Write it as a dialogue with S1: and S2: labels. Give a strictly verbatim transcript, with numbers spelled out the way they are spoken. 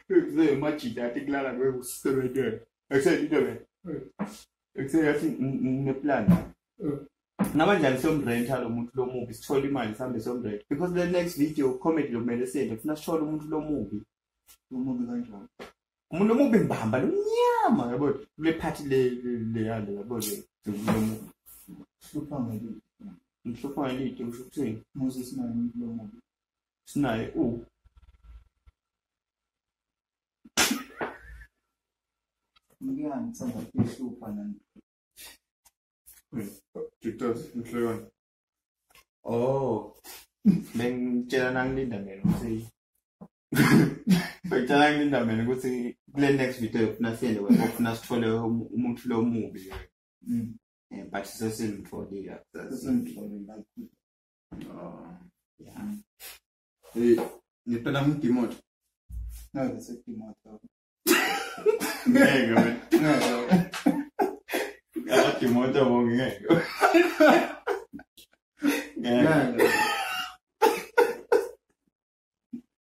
S1: Kuseye majida athi kulala kwekusebenze. Akusethi into wena. Ekuseye yathi ngeplan. Namanjani somrenta lo muntu lo movie sithola imali sihambe somrenta because the next video comedy lo kumele senze ufuna sithola umuntu lo movie.
S2: Lo movie kanjani?
S1: Umuntu omubi ngibamba lo nyama yabo kule party le le yale yabo le lo movie.
S2: Hlupha ngeli.
S1: Mhlopha ngelithi usho ukuthini?
S2: Moses naye umuntu lo movie.
S1: Sinaye u
S2: Ngiyani tsanga kuhlupha nani?
S1: Tutos mhlopha. Oh. Bengitshela nangilinda mina ukuthi Bengitshela nangilinda mina ukuthi kule next video ufuna siyenze wena ufuna sithole umuntu lo movie.
S2: Mm.
S1: Eh but sesimtholile
S2: Sesimtholile la.
S1: Oh. Yeah. Eh ngipela ngidimoto.
S2: No, sesimtholile.
S1: Ngeke wena. Ngeke dimoto bonke ngeke. Ngeke.